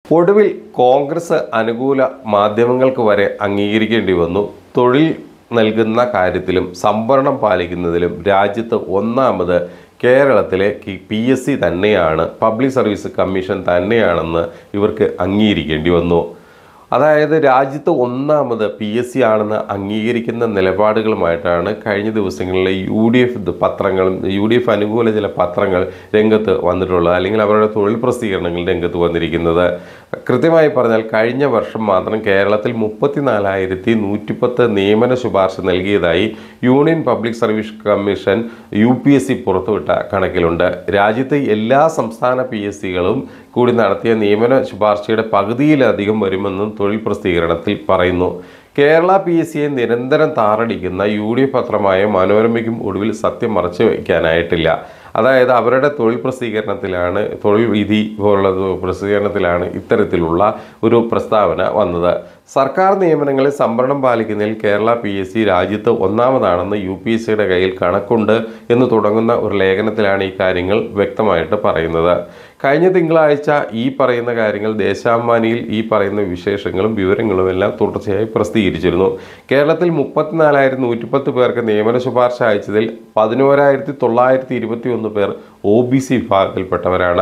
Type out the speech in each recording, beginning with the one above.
ഒടുവിൽ കോൺഗ്രസ് അനുകൂല മാധ്യമങ്ങൾക്ക് വരെ അംഗീകരിക്കേണ്ടി വന്നു. തൊഴിൽ നൽകുന്ന കാര്യത്തിലും സംവരണം പാലിക്കുന്നതിലും രാജ്യത്ത് ഒന്നാമത് കേരളത്തിലെ PSC തന്നെയാണ്, പബ്ലിക് സർവീസ് കമ്മീഷൻ തന്നെയാണെന്ന് ഇവർക്ക് അംഗീകരിക്കേണ്ടി വന്നു. അതായത് രാജ്യത്ത് ഒന്നാമത് PSC ആണെന്ന് അംഗീകരിക്കുന്ന നിലപാടുകളുമായിട്ടാണ് കഴിഞ്ഞ ദിവസങ്ങളിൽ UDF അനുകൂല ചില പത്രങ്ങൾ രംഗത്ത് വന്നിട്ടുള്ളത്, അല്ലെങ്കിൽ അവരുടെ തൊഴിൽ പ്രസിദ്ധീകരണങ്ങൾ രംഗത്ത് വന്നിരിക്കുന്നത്. കൃത്യമായി പറഞ്ഞാൽ കഴിഞ്ഞ വർഷം മാത്രം കേരളത്തിൽ 34,110 നിയമന ശുപാർശ നൽകിയതായി union public service commission UPSC പുറത്തുവിട്ട കണക്കിലുണ്ട്. രാജ്യത്തെ എല്ലാ സംസ്ഥാന PSCകളും കൂടി നടത്തിയ നിയമന ശുപാർശയുടെ പകുതിയിലധികം വരുമെന്നും തൊഴിൽ പ്രസിദ്ധീകരണത്തിൽ പറയുന്നു. കേരള PSCയെ നിരന്തരം താറടിക്കുന്ന UDF പത്രമായ മനോരമയ്ക്കും ഒടുവിൽ സത്യം മറച്ചു വയ്ക്കാനായിട്ടില്ല. അതായത് അവരുടെ തൊഴിൽ പ്രസിദ്ധീകരണത്തിലാണ്, തൊഴിൽ വിധി പോലുള്ള പ്രസിദ്ധീകരണത്തിലാണ് ഇത്തരത്തിലുള്ള ഒരു പ്രസ്താവന വന്നത്. സർക്കാർ നിയമനങ്ങളിൽ സംവരണം പാലിക്കുന്നതിൽ കേരള PSC രാജ്യത്ത് ഒന്നാമതാണെന്ന് UPSCയുടെ കയ്യിൽ കണക്കുണ്ട് എന്ന് തുടങ്ങുന്ന ഒരു ലേഖനത്തിലാണ് ഈ കാര്യങ്ങൾ വ്യക്തമായിട്ട് പറയുന്നത്. കഴിഞ്ഞ തിങ്കളാഴ്ച ഈ പറയുന്ന കാര്യങ്ങൾ ദേശാഭിമാനിയിൽ ഈ പറയുന്ന വിശേഷങ്ങളും വിവരങ്ങളും എല്ലാം തുടർച്ചയായി പ്രസിദ്ധീകരിച്ചിരുന്നു. കേരളത്തിൽ 34,110 പേർക്ക് നിയമന ശുപാർശ അയച്ചതിൽ 11,921 പേർ OBC വിഭാഗത്തിൽപ്പെട്ടവരാണ്.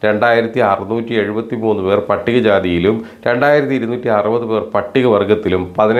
2,673 പേർ പട്ടികജാതിയിലും 2,260 പേർ പട്ടികവർഗത്തിലും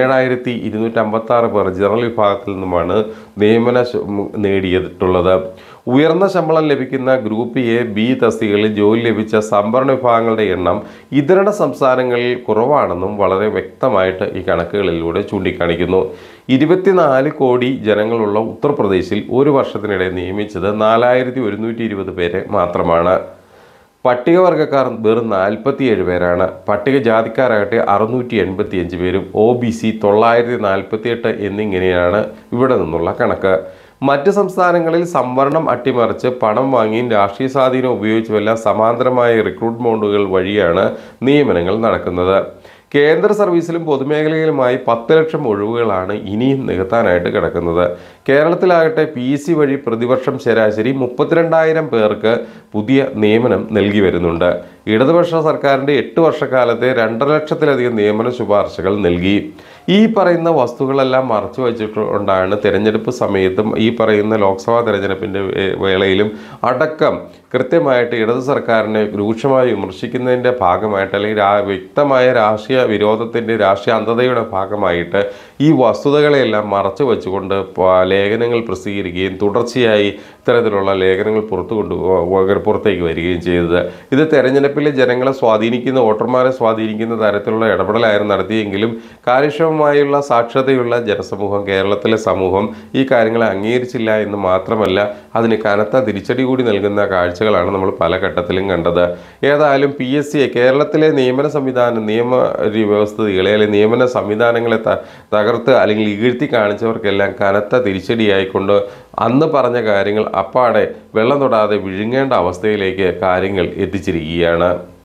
17,256 പേർ ജനറൽ വിഭാഗത്തിൽ നിന്നുമാണ് നിയമന നേടിയിട്ടുള്ളത്. ഉയർന്ന ശമ്പളം ലഭിക്കുന്ന ഗ്രൂപ്പ് A, B തസ്തികകളിൽ ജോലി ലഭിച്ച സംവരണ വിഭാഗങ്ങളുടെ എണ്ണം ഇതര സംസ്ഥാനങ്ങളിൽ കുറവാണെന്നും വളരെ വ്യക്തമായിട്ട് ഈ കണക്കുകളിലൂടെ ചൂണ്ടിക്കാണിക്കുന്നു. 24 കോടി ജനങ്ങളുള്ള ഉത്തർപ്രദേശിൽ ഒരു വർഷത്തിനിടെ നിയമിച്ചത് 4,120 പേരെ മാത്രമാണ്. പട്ടികവർഗക്കാർ വെറും 47 പേരാണ്. പട്ടികജാതിക്കാരാകട്ടെ 685 പേരും, OBC 948 എന്നിങ്ങനെയാണ് ഇവിടെ നിന്നുള്ള കണക്ക്. മറ്റ് സംസ്ഥാനങ്ങളിൽ സംവരണം അട്ടിമറിച്ച് പണം വാങ്ങിയും രാഷ്ട്രീയ സ്വാധീനം ഉപയോഗിച്ചുമെല്ലാം സമാന്തരമായ റിക്രൂട്ട്മെന്റുകൾ വഴിയാണ് നിയമനങ്ങൾ നടക്കുന്നത്. കേന്ദ്ര സർവീസിലും പൊതുമേഖലയിലുമായി 10 ലക്ഷം ഒഴിവുകളാണ് ഇനിയും നികത്താനായിട്ട് കിടക്കുന്നത്. കേരളത്തിലാകട്ടെ PSC വഴി പ്രതിവർഷം ശരാശരി 32,000 പേർക്ക് പുതിയ നിയമനം നൽകി വരുന്നുണ്ട്. ഇടതുപക്ഷ സർക്കാരിൻ്റെ 8 വർഷക്കാലത്തെ 2.5 ലക്ഷത്തിലധികം നിയമന ശുപാർശകൾ നൽകി. ഈ പറയുന്ന വസ്തുക്കളെല്ലാം മറച്ചു വച്ചിട്ടുകൊണ്ടാണ് തിരഞ്ഞെടുപ്പ് സമയത്തും ഈ പറയുന്ന ലോക്സഭാ തിരഞ്ഞെടുപ്പിൻ്റെ വേളയിലും അടക്കം കൃത്യമായിട്ട് ഇടതു സർക്കാരിനെ രൂക്ഷമായി വിമർശിക്കുന്നതിൻ്റെ ഭാഗമായിട്ട്, അല്ലെങ്കിൽ വ്യക്തമായ രാഷ്ട്രീയ വിരോധത്തിൻ്റെ, രാഷ്ട്രീയ അന്ധതയുടെ ഭാഗമായിട്ട് ഈ വസ്തുതകളെല്ലാം മറച്ചു വെച്ചുകൊണ്ട് ലേഖനങ്ങൾ പ്രസിദ്ധീകരിക്കുകയും തുടർച്ചയായി ഇത്തരത്തിലുള്ള ലേഖനങ്ങൾ പുറത്തേക്ക് വരികയും ചെയ്തത്. ഇത് തെരഞ്ഞെടുപ്പിലെ ജനങ്ങളെ സ്വാധീനിക്കുന്ന, വോട്ടർമാരെ സ്വാധീനിക്കുന്ന തരത്തിലുള്ള ഇടപെടലായിരുന്നു നടത്തിയെങ്കിലും കാര്യക്ഷമമായുള്ള സാക്ഷരതയുള്ള ജനസമൂഹം, കേരളത്തിലെ സമൂഹം ഈ കാര്യങ്ങളെ അംഗീകരിച്ചില്ല എന്ന് മാത്രമല്ല അതിന് കനത്ത തിരിച്ചടി കൂടി നൽകുന്ന കാഴ്ചകളാണ് നമ്മൾ പല ഘട്ടത്തിലും കണ്ടത്. ഏതായാലും PSCയെ, കേരളത്തിലെ നിയമന സംവിധാനം, നിയമ വ്യവസ്ഥിതികളെ അല്ലെങ്കിൽ നിയമന സംവിധാനങ്ങളെ തകർത്ത് അല്ലെങ്കിൽ ഇകഴ്ത്തി കാണിച്ചവർക്കെല്ലാം കനത്ത തിരിച്ചടിയായിക്കൊണ്ട് അന്ന് പറഞ്ഞ കാര്യങ്ങൾ അപ്പാടെ വെള്ളം തൊടാതെ വിഴുങ്ങേണ്ട അവസ്ഥയിലേക്ക് കാര്യങ്ങൾ എത്തിച്ചിരിക്കുകയാണ്.